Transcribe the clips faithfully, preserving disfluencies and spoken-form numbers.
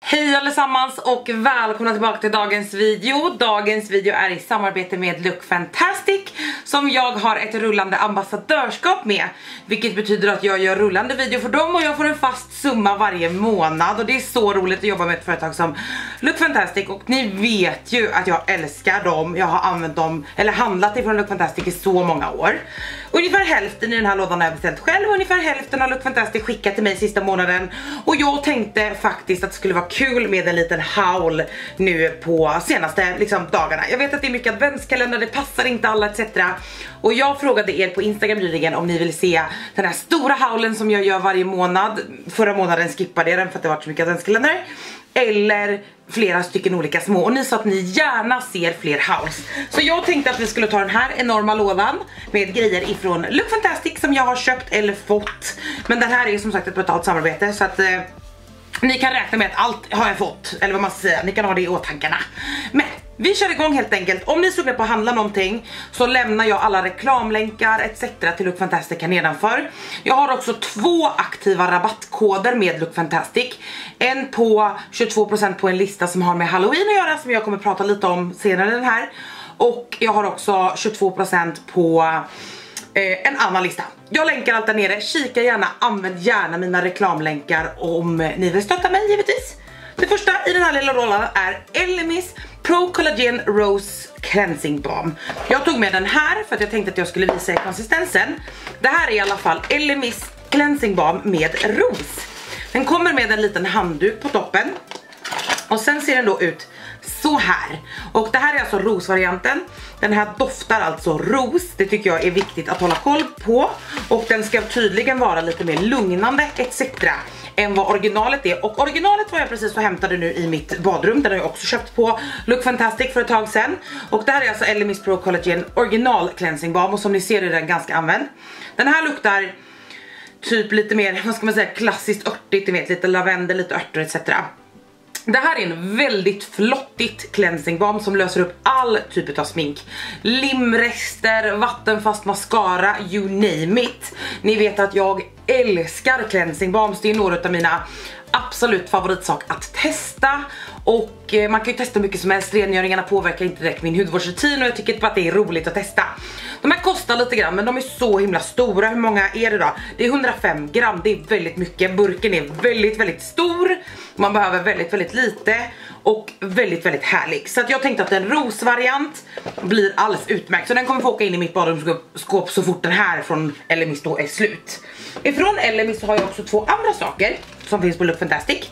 Hej allesammans och välkomna tillbaka till dagens video. Dagens video är i samarbete med Look Fantastic som jag har ett rullande ambassadörskap med. Vilket betyder att jag gör rullande video för dem och jag får en fast summa varje månad. Och det är så roligt att jobba med ett företag som Look Fantastic. Och ni vet ju att jag älskar dem. Jag har använt dem, eller handlat ifrån Look Fantastic i så många år. Ungefär hälften i den här lådan har jag beställt själv. Ungefär hälften har Look Fantastic skickat till mig sista månaden. Och jag tänkte faktiskt att det skulle vara kul med en liten haul nu på senaste liksom, dagarna. Jag vet att det är mycket adventskalender, det passar inte alla et cetera. Och jag frågade er på Instagram nyligen om ni vill se den här stora haulen som jag gör varje månad. Förra månaden skippade jag den för att det var så mycket adventskalender. Eller flera stycken olika små. Och ni sa att ni gärna ser fler hauls. Så jag tänkte att vi skulle ta den här enorma lådan med grejer ifrån Look Fantastic som jag har köpt eller fått. Men den här är som sagt ett betalt samarbete så att... Eh, ni kan räkna med att allt har jag fått. Eller vad man ska säga, ni kan ha det i åtankarna. Men vi kör igång helt enkelt. Om ni är sugna på att handla någonting så lämnar jag alla reklamlänkar et cetera till Look Fantastic här nedanför. Jag har också två aktiva rabattkoder med Look Fantastic. En på tjugotvå procent på en lista som har med Halloween att göra, som jag kommer prata lite om senare den här. Och jag har också tjugotvå procent på eh, en annan lista. Jag länkar allt där nere, kika gärna, använd gärna mina reklamlänkar om ni vill stötta mig givetvis. Det första i den här lilla rollen är L M Is Pro Collagen Rose Cleansing Balm. Jag tog med den här för att jag tänkte att jag skulle visa er konsistensen. Det här är i alla fall L M Is Cleansing Balm med ros. Den kommer med en liten handduk på toppen. Och sen ser den då ut så här. Och det här är alltså rosvarianten. Den här doftar alltså ros. Det tycker jag är viktigt att hålla koll på. Och den ska tydligen vara lite mer lugnande et cetera än vad originalet är. Och originalet var jag precis och hämtade nu i mitt badrum. Den har jag också köpt på Look Fantastic för ett tag sedan. Och det här är alltså L M Is Pro Collagen Original Cleansing Balm. Och som ni ser är den ganska använd. Den här luktar typ lite mer, vad ska man säga, klassiskt örtigt. Ni vet, lite lavendel, lite örter et cetera. Det här är en väldigt flottigt cleansing balm som löser upp all typ av smink. Limrester, vattenfast mascara, you name it. Ni vet att jag älskar cleansing balms. Det är några av mina absolut favoritsak att testa. Och eh, man kan ju testa mycket som helst. Rengöringarna påverkar inte direkt min hudvårdsrutin och jag tycker bara att det är roligt att testa. De här kostar lite grann men de är så himla stora. Hur många är det då? Det är hundrafem gram, det är väldigt mycket. Burken är väldigt väldigt stor. Man behöver väldigt väldigt lite och väldigt väldigt härlig. Så att jag tänkte att en rosvariant blir alldeles utmärkt. Så den kommer få åka in i mitt badrumsskåp så fort den här från L M Is då är slut. Ifrån L M Is så har jag också två andra saker som finns på Look Fantastic.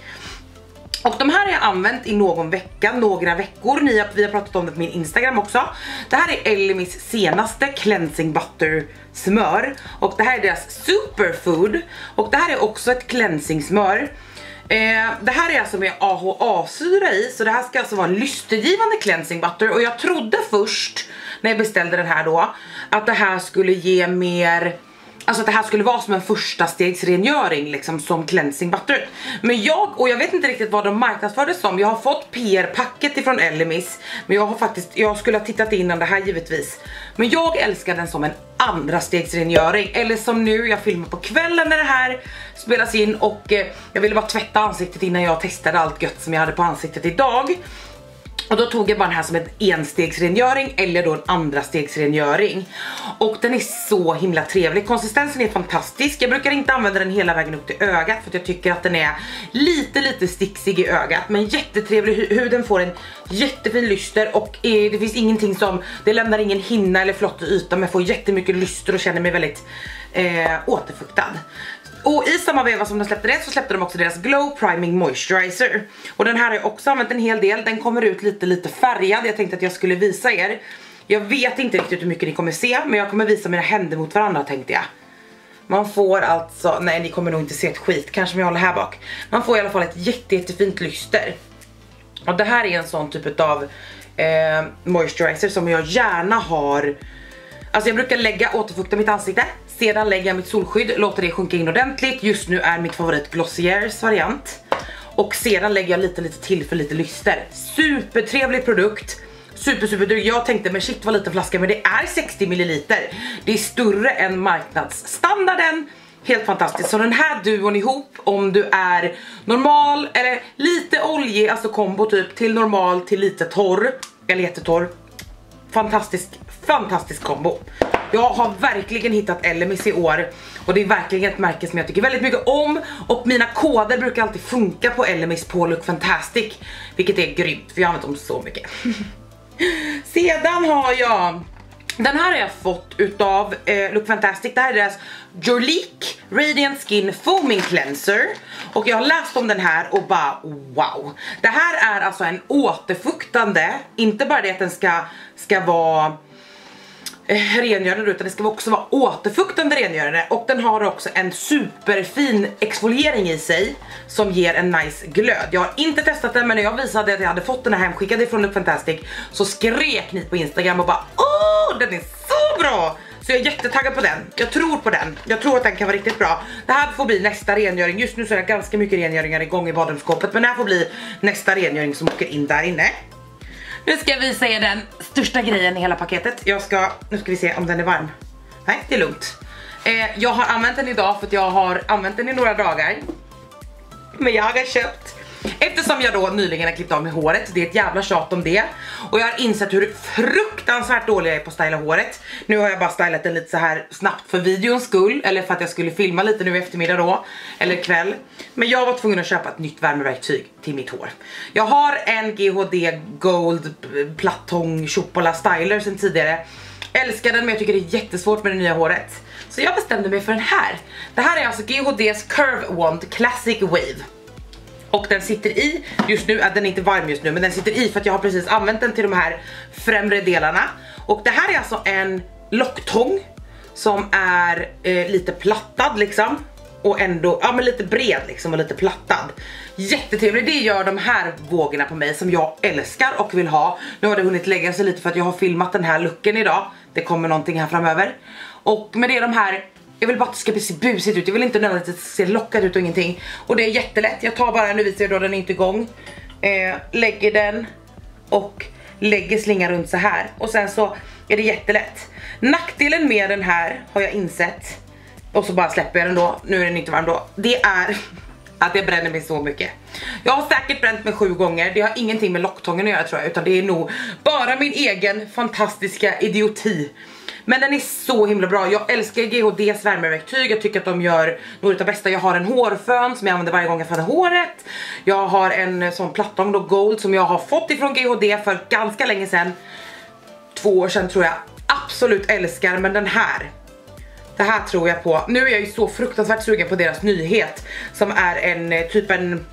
Och de här har jag använt i någon vecka, några veckor. Ni har, vi har pratat om det på min Instagram också. Det här är L M Is senaste Cleansing Butter smör. Och det här är deras Superfood. Och det här är också ett cleansing smör. Eh, det här är alltså med A H A-syra i. Så det här ska alltså vara en lystergivande cleansing butter. Och jag trodde först när jag beställde den här då att det här skulle ge mer... Alltså att det här skulle vara som en första stegsrengöring liksom som cleansing butter. Men jag, och jag vet inte riktigt vad de marknadsfördes som. Jag har fått P R-packet ifrån L M Is. Men jag har faktiskt, jag skulle ha tittat innan det här givetvis. Men jag älskar den som en andra stegsrengöring. Eller som nu, jag filmar på kvällen när det här spelas in. Och eh, jag ville bara tvätta ansiktet innan jag testade allt gött som jag hade på ansiktet idag. Och då tog jag bara den här som en enstegsrengöring eller då en andra stegsrengöring. Och den är så himla trevlig. Konsistensen är fantastisk. Jag brukar inte använda den hela vägen upp till ögat för att jag tycker att den är lite lite sticksig i ögat. Men jättetrevlig. Huden får en jättefin lyster och eh, det finns ingenting som, det lämnar ingen hinna eller flottig yta, men jag får jättemycket lyster och känner mig väldigt eh, återfuktad. Och i samma veva som de släppte det så släppte de också deras Glow Priming Moisturizer. Och den här har jag också använt en hel del. Den kommer ut lite lite färgad. Jag tänkte att jag skulle visa er. Jag vet inte riktigt hur mycket ni kommer se, men jag kommer visa mina händer mot varandra tänkte jag. Man får alltså, nej ni kommer nog inte se ett skit, kanske om jag håller här bak. Man får i alla fall ett jätte, jättefint lyster. Och det här är en sån typ av eh, moisturizer som jag gärna har. Alltså jag brukar lägga, återfukta mitt ansikte. Sedan lägger jag mitt solskydd, låter det sjunka in ordentligt. Just nu är mitt favorit Glossieres variant. Och sedan lägger jag lite lite till för lite lyster. Supertrevlig produkt. Super super dyr. Jag tänkte men shit vad liten flaska, men det är sextio milliliter. Det är större än marknadsstandarden. Helt fantastiskt. Så den här duon ihop, om du är normal eller lite oljig, alltså kombo typ till normal till lite torr eller jättetorr. Fantastisk, fantastisk kombo. Jag har verkligen hittat Elemis i år och det är verkligen ett märke som jag tycker väldigt mycket om, och mina koder brukar alltid funka på Elemis på Look Fantastic, vilket är grymt för jag har använt dem så mycket. Sedan har jag, den här har jag fått utav eh, Look Fantastic. Det här är deras Jorleek Radiant Skin Foaming Cleanser. Och jag har läst om den här och bara wow. Det här är alltså en återfuktande. Inte bara det att den ska, ska vara eh, rengörande, utan det ska också vara återfuktande rengörande. Och den har också en superfin exfoliering i sig som ger en nice glöd. Jag har inte testat den, men när jag visade att jag hade fått den här hemskickad ifrån Look Fantastic så skrek ni på Instagram och bara åh, den är så bra! Så jag är jättetaggad på den. Jag tror på den. Jag tror att den kan vara riktigt bra. Det här får bli nästa rengöring. Just nu så är det ganska mycket rengöringar igång i badrumsskåpet, men det här får bli nästa rengöring som åker in där inne. Nu ska jag visa er den största grejen i hela paketet. Jag ska, nu ska vi se om den är varm. Nej, det är lugnt. eh, Jag har använt den idag för att jag har använt den i några dagar. Men jag har köpt, eftersom jag då nyligen har klippt av med håret. Det är ett jävla tjat om det. Och jag har insett hur fruktansvärt dålig jag är på att styla håret. Nu har jag bara stylat den lite så här snabbt för videons skull, eller för att jag skulle filma lite nu i eftermiddag då, eller kväll. Men jag var tvungen att köpa ett nytt värmeverktyg till mitt hår. Jag har en G H D Gold Plattång Chopola Styler sedan tidigare. Älskar den, men jag tycker det är jättesvårt med det nya håret. Så jag bestämde mig för den här. Det här är alltså G H D's Curve Wand Classic Wave. Och den sitter i, just nu, den är inte varm just nu, men den sitter i för att jag har precis använt den till de här främre delarna. Och det här är alltså en locktång som är eh, lite plattad liksom. Och ändå, ja men lite bred liksom och lite plattad. Jättetrevligt, det gör de här vågorna på mig som jag älskar och vill ha. Nu har det hunnit lägga sig lite för att jag har filmat den här looken idag. Det kommer någonting här framöver. Och med det är de här, jag vill bara att det ska se busigt ut. Jag vill inte nödvändigtvis att det ska se lockat ut och ingenting. Och det är jättelätt. Jag tar bara, nu visar jag då den är inte igång. Eh, lägger den och lägger slingan runt så här. Och sen så är det jättelätt. Nackdelen med den här har jag insett. Och så bara släpper jag den då. Nu är den inte varm då. Det är att jag bränner mig så mycket. Jag har säkert bränt mig sju gånger. Det har ingenting med locktången att göra tror jag. Utan det är nog bara min egen fantastiska idioti. Men den är så himla bra. Jag älskar G H D's värmeverktyg. Jag tycker att de gör något av bästa. Jag har en hårfön som jag använder varje gång jag fönar håret. Jag har en sån plattång då, Gold, som jag har fått ifrån G H D för ganska länge sedan. Två år sedan tror jag. Absolut älskar, men den här, det här tror jag på. Nu är jag ju så fruktansvärt sugen på deras nyhet, som är en typ en,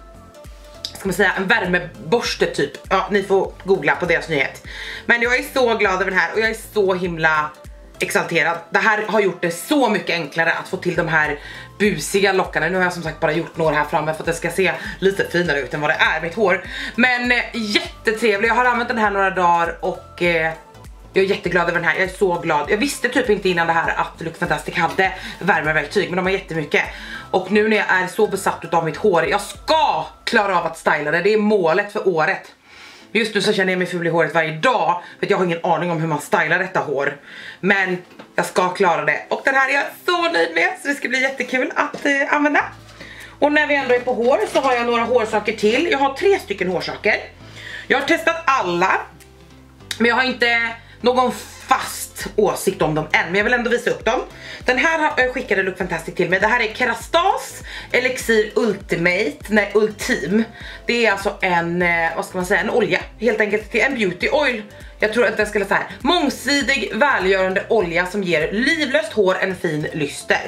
ska man säga, en värmeborste typ. Ja, ni får googla på deras nyhet. Men jag är så glad över den här och jag är så himla exalterad. Det här har gjort det så mycket enklare att få till de här busiga lockarna. Nu har jag som sagt bara gjort några här framme för att det ska se lite finare ut än vad det är, mitt hår. Men eh, jättetrevlig. Jag har använt den här några dagar och eh, jag är jätteglad över den här. Jag är så glad. Jag visste typ inte innan det här att Look Fantastic hade värmeverktyg, men de har jättemycket. Och nu när jag är så besatt av mitt hår, jag ska klara av att styla det. Det är målet för året. Just nu så känner jag mig ful i håret varje dag, för att jag har ingen aning om hur man stylar detta hår. Men jag ska klara det. Och den här är jag så nöjd med, så det ska bli jättekul att eh, använda. Och när vi ändå är på hår så har jag några hårsaker till. Jag har tre stycken hårsaker. Jag har testat alla, men jag har inte någon fast åsikt om dem än, men jag vill ändå visa upp dem. Den här skickade Look Fantastic till mig. Det här är Kerastase Elixir Ultimate, nej Ultim. Det är alltså en, vad ska man säga, en olja. Helt enkelt till en beauty oil. Jag tror att det skulle säga här. Mångsidig, välgörande olja som ger livlöst hår en fin lyster.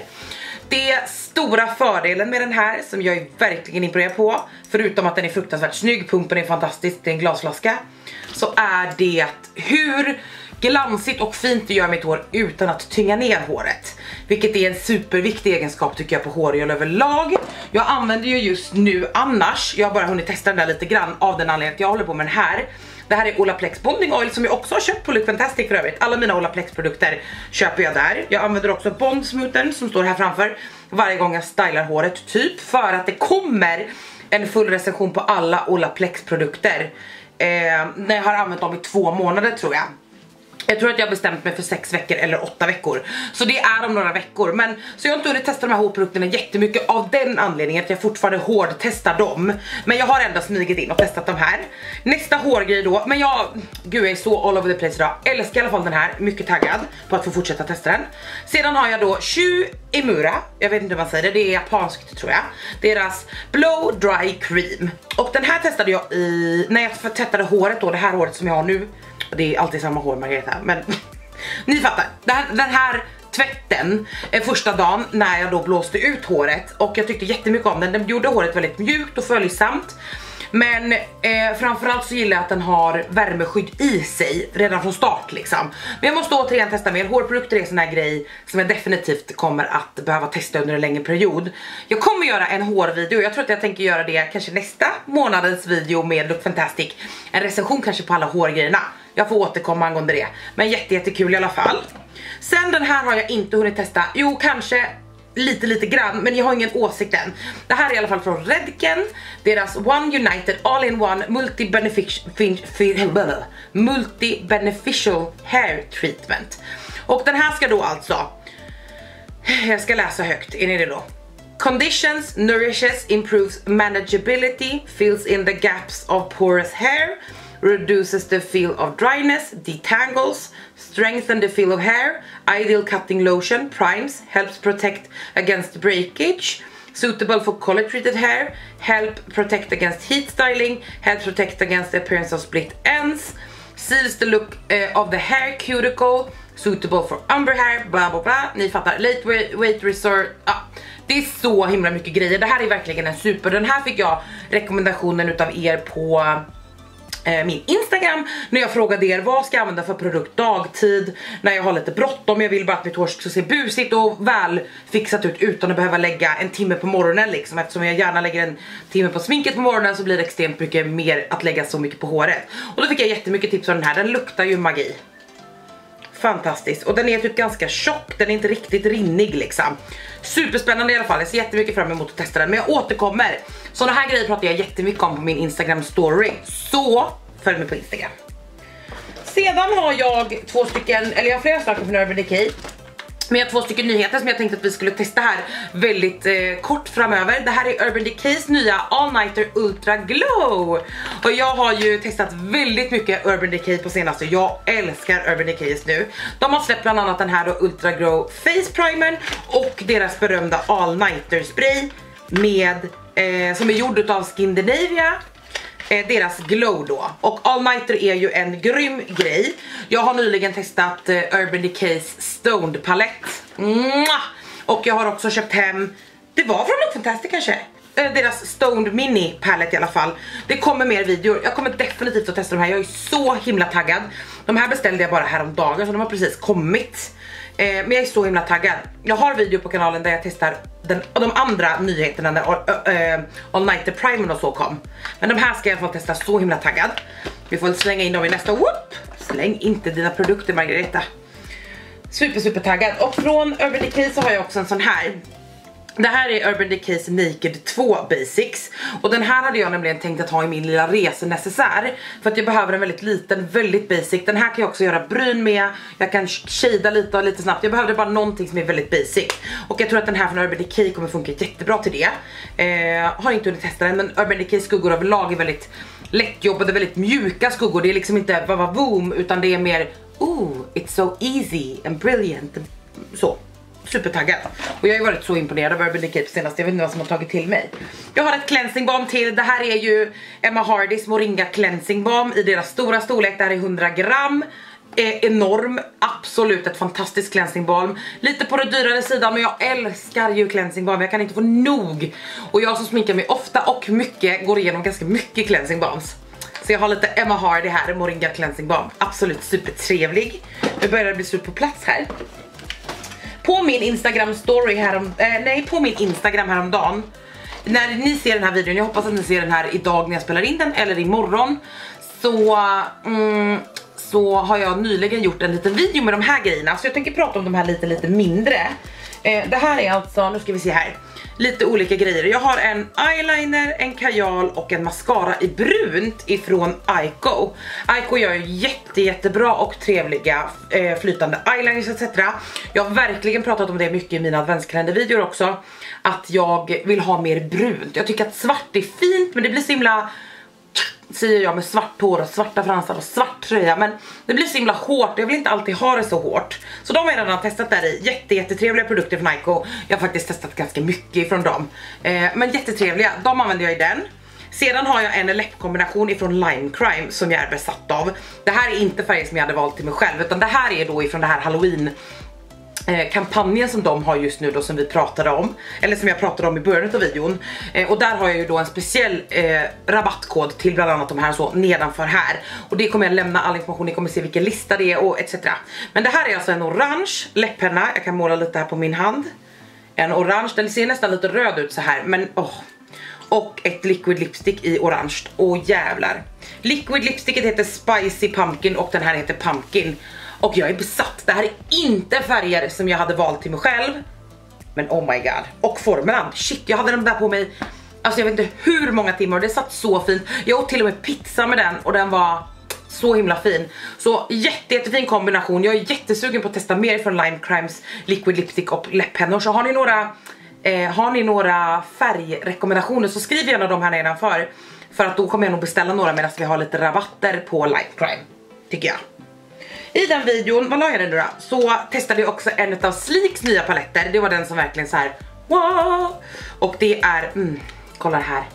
Det stora fördelen med den här, som jag är verkligen imponerad på, förutom att den är fruktansvärt snygg, pumpen är fantastisk, det är en glasflaska, så är det hur glansigt och fint det gör mitt hår utan att tynga ner håret. Vilket är en superviktig egenskap tycker jag på hårgel överlag. Jag använder ju just nu annars, jag har bara hunnit testa den där lite grann av den anledningen att jag håller på med den här. Det här är Olaplex Bonding Oil som jag också har köpt på Look Fantastic för övrigt. Alla mina Olaplex produkter köper jag där. Jag använder också Bond Smoothern som står här framför varje gång jag stylar håret, typ för att det kommer en full recension på alla Olaplex produkter eh, när jag har använt dem i två månader tror jag. Jag tror att jag har bestämt mig för sex veckor eller åtta veckor. Så det är om några veckor. Men, så jag har inte hunnit testa de här hårprodukterna jättemycket av den anledningen att jag fortfarande hårdtestar dem. Men jag har ändå smugit in och testat de här. Nästa hårgrej då. Men jag, gud jag är så all over the place idag. Älskar i alla fall den här. Mycket taggad på att få fortsätta testa den. Sedan har jag då Shu Emura. Jag vet inte hur man säger det. Det är japanskt tror jag. Deras Blow Dry Cream. Och den här testade jag i, när jag tvättade håret då. Det här håret som jag har nu. Det är alltid samma hår Margareta, men ni fattar. Den här, den här tvätten eh, första dagen när jag då blåste ut håret. Och jag tyckte jättemycket om den. Den gjorde håret väldigt mjukt och följsamt. Men eh, framförallt så gillar jag att den har värmeskydd i sig redan från start liksom. Men jag måste återigen testa mer. Hårprodukter är en sån här grej som jag definitivt kommer att behöva testa under en längre period. Jag kommer göra en hårvideo. Jag tror att jag tänker göra det kanske nästa månadens video med Look Fantastic. En recension kanske på alla hårgrejerna. Jag får återkomma angående det. Men jätte, jättekul i alla fall. Sen den här har jag inte hunnit testa. Jo, kanske lite, lite grann. Men jag har ingen åsikt än. Det här är i alla fall från Redken. Deras One United All-in-One Multi-Beneficial Multi-Beneficial Hair Treatment. Och den här ska då alltså... Jag ska läsa högt. Är ni det då? Conditions, nourishes, improves manageability, fills in the gaps of porous hair, reduces the feel of dryness, detangles, strengthen the feel of hair, ideal cutting lotion, primes, helps protect against breakage, suitable for color treated hair, help protect against heat styling, helps protect against the appearance of split ends, seals the look uh, of the hair cuticle, suitable for umber hair, bla bla bla. Ni fattar, late weight resort. Ah, det är så himla mycket grejer. Det här är verkligen en super. Den här fick jag rekommendationen utav er på eh, min Instagram när jag frågade er vad ska jag använda för produkt dagtid när jag har lite bråttom. Jag vill bara att mitt hår ska se busigt och väl fixat ut utan att behöva lägga en timme på morgonen liksom. Eftersom jag gärna lägger en timme på sminket på morgonen så blir det extremt mycket mer att lägga så mycket på håret. Och då fick jag jättemycket tips om den här. Den luktar ju magi. Fantastiskt. Och den är typ ganska tjock. Den är inte riktigt rinnig liksom. Superspännande i alla fall. Jag ser jättemycket fram emot att testa den. Men jag återkommer. Sådana här grejer pratar jag jättemycket om på min Instagram story. Så följ mig på Instagram. Sedan har jag två stycken, eller jag har flera saker från Urban Decay. Men jag har två stycken nyheter som jag tänkte att vi skulle testa här väldigt eh, kort framöver. Det här är Urban Decays nya All Nighter Ultra Glow. Och jag har ju testat väldigt mycket Urban Decay på senaste. Jag älskar Urban Decay just nu. De har släppt bland annat den här då Ultra Glow Face Primer och deras berömda All Nighter Spray med, eh, som är gjord av Skindinavia. Deras glow då. Och All Nighter är ju en grym grej. Jag har nyligen testat uh, Urban Decays Stoned palett. Mwah! Och jag har också köpt hem, det var från Look Fantastic kanske, uh, deras Stoned Mini palett i alla fall. Det kommer mer videor. Jag kommer definitivt att testa de här. Jag är så himla taggad. De här beställde jag bara häromdagen så de har precis kommit. Eh, men jag är så himla taggad. Jag har video på kanalen där jag testar den, och de andra nyheterna när uh, uh, All Nighter Primer och så kom. Men de här ska jag få testa, så himla taggad. Vi får slänga in dem i nästa. Whoop! Släng inte dina produkter Margareta. Super super taggad. Och från Urban Decay så har jag också en sån här. Det här är Urban Decays Naked två Basics. Och den här hade jag nämligen tänkt att ha i min lilla resenecessär. För att jag behöver en väldigt liten, väldigt basic. Den här kan jag också göra bryn med. Jag kan shada lite och lite snabbt. Jag behövde bara någonting som är väldigt basic. Och jag tror att den här från Urban Decay kommer funka jättebra till det. eh, Har inte hunnit testa den, men Urban Decay skuggor överlag är väldigt lättjobbade, väldigt mjuka skuggor. Det är liksom inte vava boom, utan det är mer oh, it's so easy and brilliant. Så supertaggad. Och jag har ju varit så imponerad av Urban Decay på senaste. Jag vet inte vad som har tagit till mig. Jag har ett cleansing balm till. Det här är ju Emma Hardys Moringa cleansing balm i deras stora storlek. Det här är hundra gram. Är enorm. Absolut ett fantastiskt cleansing balm. Lite på den dyrare sidan, men jag älskar ju cleansing balm. Jag kan inte få nog. Och jag som sminkar mig ofta och mycket går igenom ganska mycket cleansing balms. Så jag har lite Emma Hardy här, Moringa cleansing balm. Absolut supertrevlig. Nu börjar det bli slut på plats här. På min Instagram story härom, eh, nej på min Instagram häromdagen, när ni ser den här videon, jag hoppas att ni ser den här idag när jag spelar in den eller imorgon, så, mm, så har jag nyligen gjort en liten video med de här grejerna. Så jag tänker prata om de här lite lite mindre eh, Det här är alltså, nu ska vi se här, lite olika grejer. Jag har en eyeliner, en kajal och en mascara i brunt ifrån Aiko. Aiko gör ju jätte, jättebra och trevliga eh, flytande eyeliners et cetera. Jag har verkligen pratat om det mycket i mina adventskalendervideor också, att jag vill ha mer brunt. Jag tycker att svart är fint, men det blir så himla, säger jag med svart hår och svarta fransar och svart tröja, men det blir så himla hårt. Jag vill inte alltid ha det så hårt. Så de har jag redan testat där i. Jätte, jättetrevliga produkter från Aiko. Jag har faktiskt testat ganska mycket från dem, eh, men jättetrevliga. De använder jag i den. Sedan har jag en läppkombination ifrån Lime Crime som jag är besatt av. Det här är inte färger som jag hade valt till mig själv, utan det här är då ifrån det här Halloween Eh, kampanjen som de har just nu då, som vi pratade om, eller som jag pratade om i början av videon, eh, och där har jag ju då en speciell eh, rabattkod till bland annat de här så nedanför här, och det kommer jag lämna all information, ni kommer se vilken lista det är och et cetera. Men det här är alltså en orange läpppenna, jag kan måla lite här på min hand, en orange, den ser nästan lite röd ut så här, men åh. Och ett liquid lipstick i orange, åh jävlar. Liquid lipsticket heter Spicy Pumpkin och den här heter Pumpkin. Och jag är besatt. Det här är inte färger som jag hade valt till mig själv, men oh my god. Och formen, shit, jag hade den där på mig, alltså jag vet inte hur många timmar, och det satt så fint. Jag åt till och med pizza med den och den var så himla fin. Så jätte, jättefin kombination. Jag är jättesugen på att testa mer från Lime Crimes liquid lipstick och läpppennor. Så har ni några eh, har ni några färgrekommendationer så skriv gärna de här nedanför, för att då kommer jag nog beställa några medan vi har lite rabatter på Lime Crime, tycker jag. I den videon, vad la jag den nu då? Så testade jag också en av Sleeks nya paletter. Det var den som verkligen så här, wow! Och det är, mm, kolla här.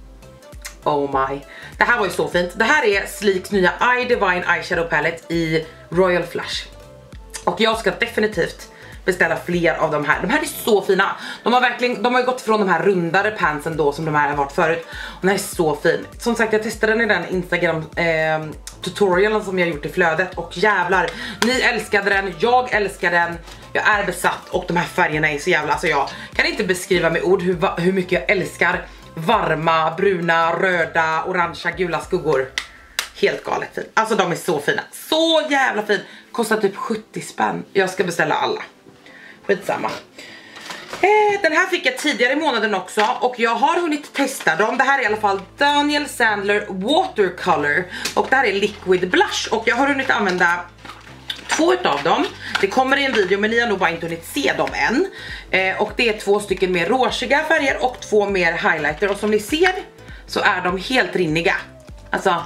Oh my. Det här var ju så fint. Det här är Sleeks nya Eye Divine Eyeshadow Palette i Royal Flush. Och jag ska definitivt beställa fler av de här. De här är så fina. De har verkligen, de har ju gått från de här rundare pantsen då som de här har varit förut. Och den här är så fin. Som sagt, jag testade den i den Instagram eh, tutorialen som jag gjort i flödet. Och jävlar, ni älskade den, jag älskar den. Jag är besatt och de här färgerna är så jävla, alltså jag kan inte beskriva med ord hur, hur mycket jag älskar varma, bruna, röda, orangea, gula skuggor. Helt galet fin. Alltså de är så fina. Så jävla fin. Kostar typ sjuttio spänn. Jag ska beställa alla. Skitsamma. Eh, den här fick jag tidigare i månaden också. Och jag har hunnit testa dem. Det här är i alla fall Daniel Sandler Watercolor. Och det här är Liquid Blush. Och jag har hunnit använda två utav dem. Det kommer i en video, men ni har nog bara inte hunnit se dem än. eh, Och det är två stycken mer råsiga färger och två mer highlighter. Och som ni ser så är de helt rinniga. Alltså,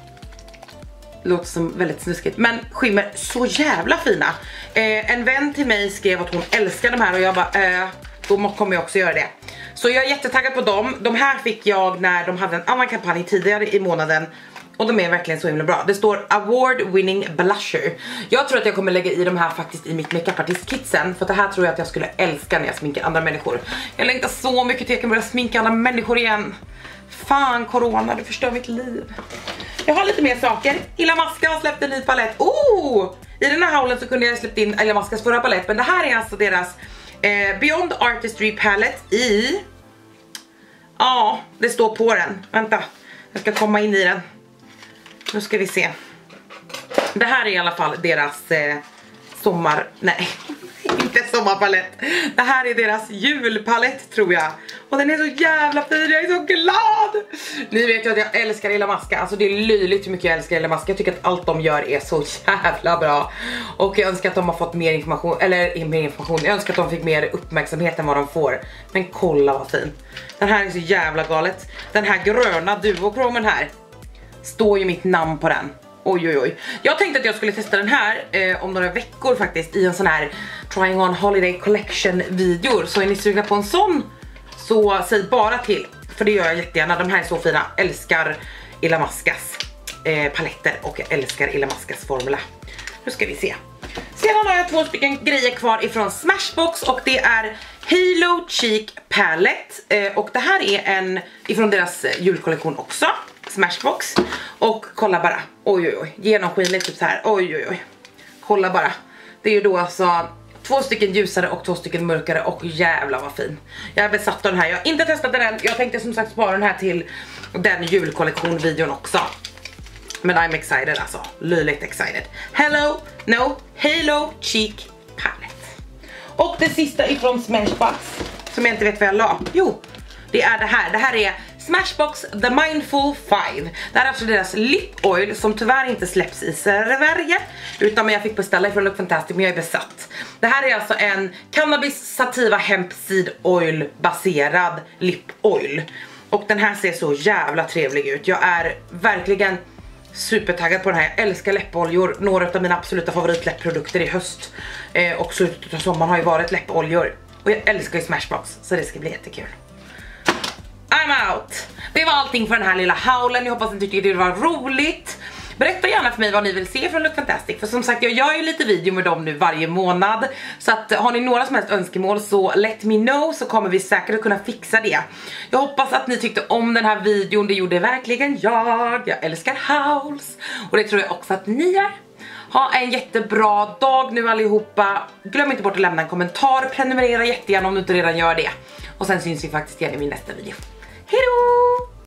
låter som väldigt snuskigt, men skimmer så jävla fina. eh, En vän till mig skrev att hon älskar de här, och jag bara, eh, då kommer jag också göra det. Så jag är jättetaggad på dem. De här fick jag när de hade en annan kampanj tidigare i månaden, och de är verkligen så himla bra. Det står award winning blusher. Jag tror att jag kommer lägga i de här faktiskt i mitt makeupartist-kit sen, för det här tror jag att jag skulle älska när jag sminkar andra människor. Jag längtar så mycket till att jag kan börja sminka andra människor igen. Fan, corona, du förstör mitt liv. Jag har lite mer saker. Illamasqua har släppt en ny palett. Oh! I den här haulen så kunde jag släppt in Illamasqas förra palett, men det här är alltså deras eh, Beyond Artistry palette i... Ja, det står på den. Vänta, jag ska komma in i den. Nu ska vi se. Det här är i alla fall deras eh, sommar... Nej, inte sommarpalett. Det här är deras julpalett, tror jag. Och den är så jävla fin, jag är så glad. Ni vet ju att jag älskar Illamasqua. Alltså det är löjligt hur mycket jag älskar Illamasqua. Jag tycker att allt de gör är så jävla bra. Och jag önskar att de har fått mer information. Eller mer information, jag önskar att de fick mer uppmärksamhet än vad de får. Men kolla vad fin. Den här är så jävla galet. Den här gröna duokromen här, står ju mitt namn på den. Oj oj oj. Jag tänkte att jag skulle testa den här eh, om några veckor faktiskt, i en sån här Trying on Holiday Collection videor. Så är ni sugna på en sån, så säg bara till, för det gör jag jättegärna. De här är så fina. Älskar Illamasqas eh, paletter och jag älskar Illamasqas formula. Nu ska vi se. Sedan har jag två stycken grejer kvar ifrån Smashbox, och det är Halo Cheek Palette. eh, Och det här är en ifrån deras julkollektion också, Smashbox. Och kolla bara, oj oj oj, genomskinligt typ så här. Oj oj oj, kolla bara. Det är ju då alltså två stycken ljusare och två stycken mörkare, och jävlar vad fin. Jag är besatt av den här, jag har inte testat den än. Jag tänkte som sagt spara den här till den julkollektion-videon också. Men I'm excited alltså, löjligt excited. Hello, no, Halo Cheek Palette. Och det sista ifrån Smashbox, som jag inte vet vad jag la. Jo, det är det här. Det här är Smashbox The Mindful five. Det här är alltså deras lip oil som tyvärr inte släpps i Sverige, utan jag fick beställa ifrån Look Fantastic, men jag är besatt. Det här är alltså en cannabis sativa hemp seed oil baserad lip oil. Och den här ser så jävla trevlig ut. Jag är verkligen supertaggad på den här. Jag älskar läppoljor. Några av mina absoluta favoritläppprodukter i höst eh, och slutet av sommaren har ju varit läppoljor. Och jag älskar ju Smashbox, så det ska bli jättekul. I'm out! Det var allting för den här lilla haulen. Jag hoppas att ni tyckte det var roligt. Berätta gärna för mig vad ni vill se från Look Fantastic. För som sagt, jag gör ju lite video med dem nu varje månad. Så att har ni några som helst önskemål så let me know, så kommer vi säkert kunna fixa det. Jag hoppas att ni tyckte om den här videon. Det gjorde verkligen jag. Jag älskar hauls. Och det tror jag också att ni gör. Ha en jättebra dag nu allihopa. Glöm inte bort att lämna en kommentar. Prenumerera jättegärna om du inte redan gör det. Och sen syns vi faktiskt igen i min nästa video. Hejdå!